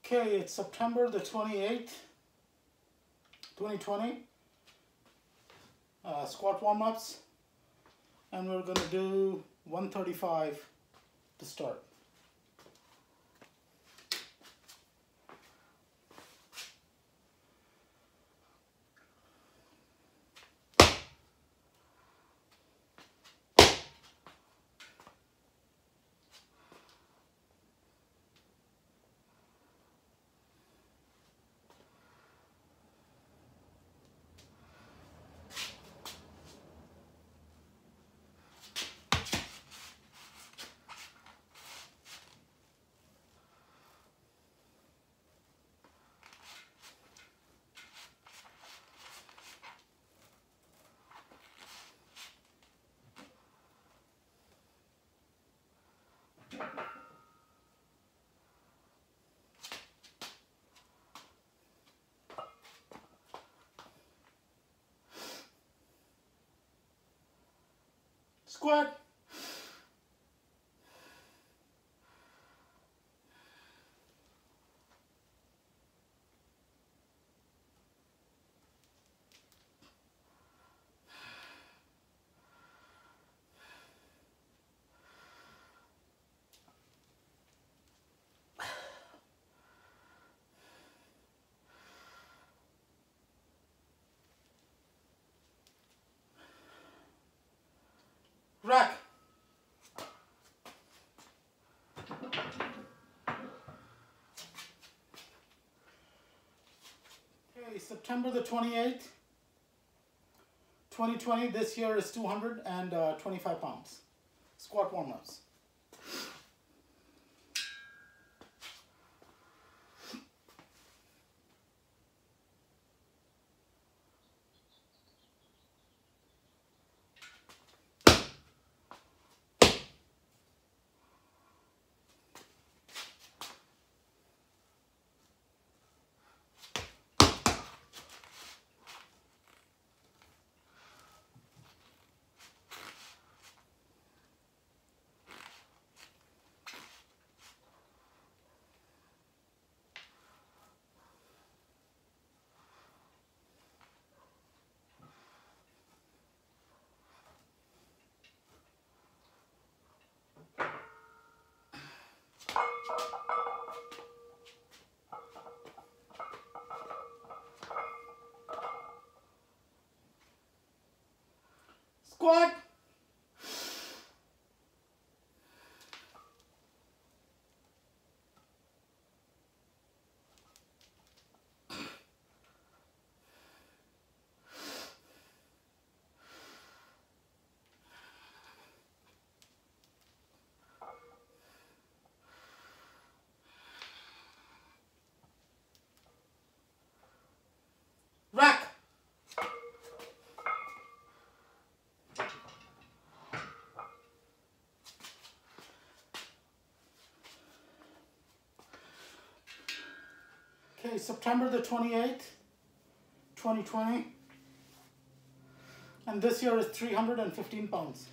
Okay, it's September the 28th, 2020. Squat warm-ups, and we're going to do 135 to start. Squat. Rack. Okay, September the 28th, 2020. This year is 225 pounds. Squat warm-ups. Squat. Rack. Okay, September the 28th, 2020. And this year is 315 pounds.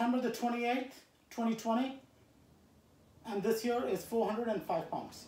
September the 28th, 2020, and this year is 405 pounds.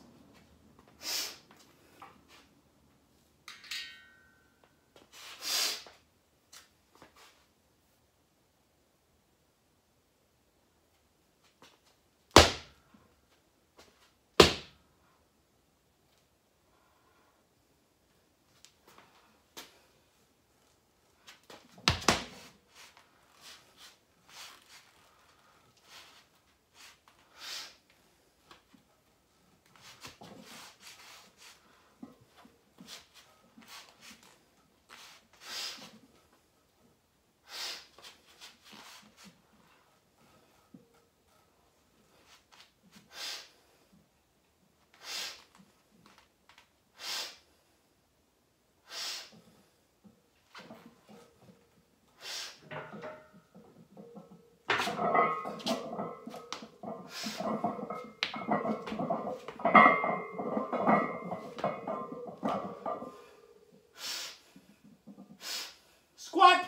Squat.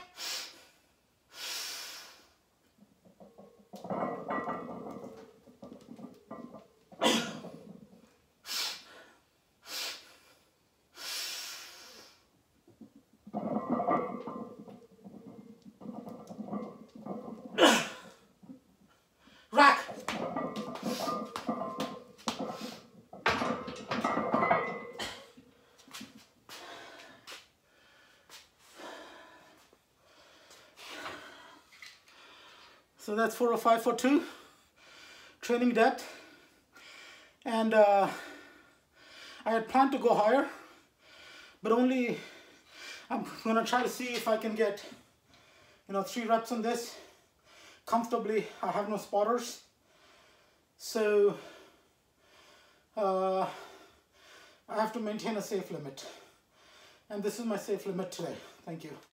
Rack. So that's 405 for 2, training depth. And I had planned to go higher, but only I'm gonna try to see if I can get, 3 reps on this comfortably. I have no spotters, so I have to maintain a safe limit, and this is my safe limit today. Thank you.